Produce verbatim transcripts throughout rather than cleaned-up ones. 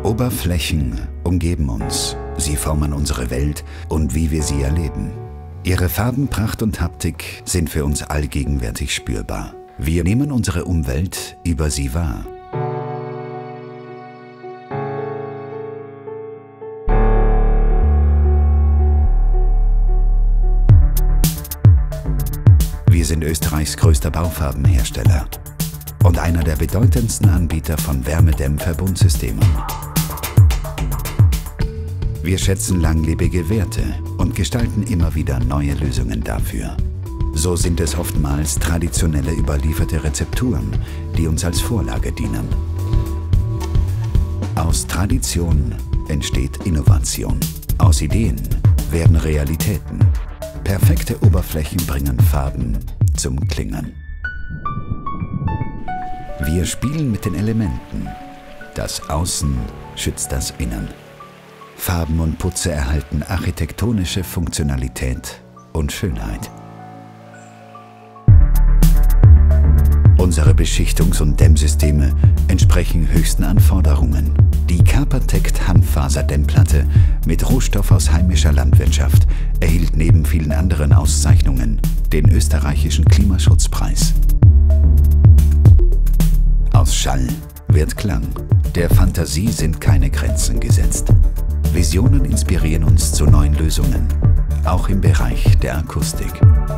Oberflächen umgeben uns. Sie formen unsere Welt und wie wir sie erleben. Ihre Farbenpracht und Haptik sind für uns allgegenwärtig spürbar. Wir nehmen unsere Umwelt über sie wahr. Wir sind Österreichs größter Baufarbenhersteller und einer der bedeutendsten Anbieter von Wärmedämmverbundsystemen. Wir schätzen langlebige Werte und gestalten immer wieder neue Lösungen dafür. So sind es oftmals traditionelle überlieferte Rezepturen, die uns als Vorlage dienen. Aus Tradition entsteht Innovation. Aus Ideen werden Realitäten. Perfekte Oberflächen bringen Farben zum Klingen. Wir spielen mit den Elementen. Das Außen schützt das Innen. Farben und Putze erhalten architektonische Funktionalität und Schönheit. Unsere Beschichtungs- und Dämmsysteme entsprechen höchsten Anforderungen. Die Carpatect Handfaserdämmplatte mit Rohstoff aus heimischer Landwirtschaft erhielt neben vielen anderen Auszeichnungen den österreichischen Klimaschutzpreis. Aus Schall wird Klang. Der Fantasie sind keine Grenzen gesetzt. Visionen inspirieren uns zu neuen Lösungen, auch im Bereich der Akustik.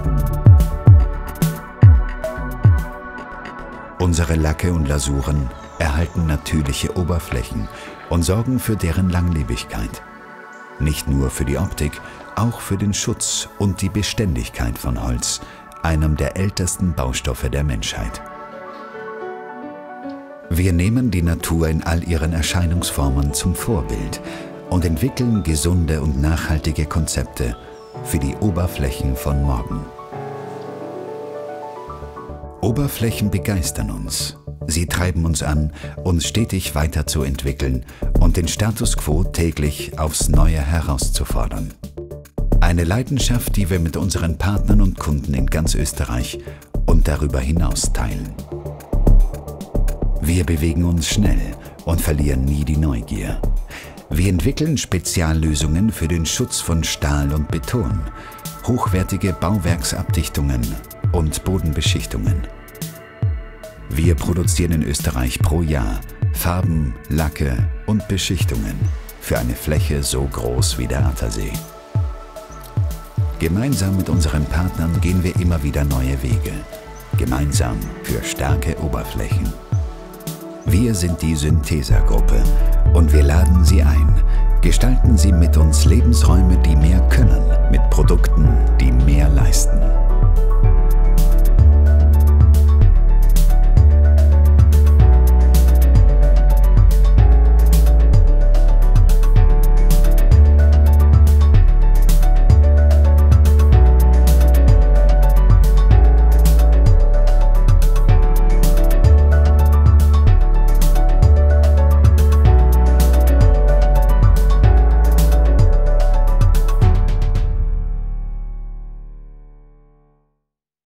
Unsere Lacke und Lasuren erhalten natürliche Oberflächen und sorgen für deren Langlebigkeit. Nicht nur für die Optik, auch für den Schutz und die Beständigkeit von Holz, einem der ältesten Baustoffe der Menschheit. Wir nehmen die Natur in all ihren Erscheinungsformen zum Vorbild und entwickeln gesunde und nachhaltige Konzepte für die Oberflächen von morgen. Oberflächen begeistern uns. Sie treiben uns an, uns stetig weiterzuentwickeln und den Status quo täglich aufs Neue herauszufordern. Eine Leidenschaft, die wir mit unseren Partnern und Kunden in ganz Österreich und darüber hinaus teilen. Wir bewegen uns schnell und verlieren nie die Neugier. Wir entwickeln Speziallösungen für den Schutz von Stahl und Beton, hochwertige Bauwerksabdichtungen und Bodenbeschichtungen. Wir produzieren in Österreich pro Jahr Farben, Lacke und Beschichtungen für eine Fläche so groß wie der Attersee. Gemeinsam mit unseren Partnern gehen wir immer wieder neue Wege. Gemeinsam für starke Oberflächen. Wir sind die Synthesa-Gruppe und wir laden Sie ein. Gestalten Sie mit uns Lebensräume, die mehr können, mit Produkten, die mehr leisten.